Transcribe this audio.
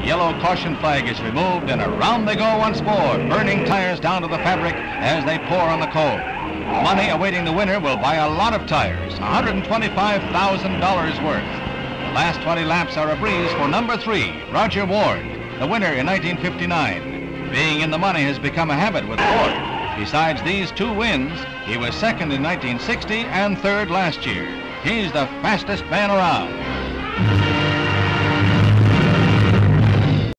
yellow caution flag is removed, and around they go once more, burning tires down to the fabric as they pour on the coal. Money awaiting the winner will buy a lot of tires, $125,000 worth. The last 20 laps are a breeze for number 3, Rodger Ward, the winner in 1959. Being in the money has become a habit with Ward. Besides these 2 wins, he was second in 1960 and third last year. He's the fastest man around.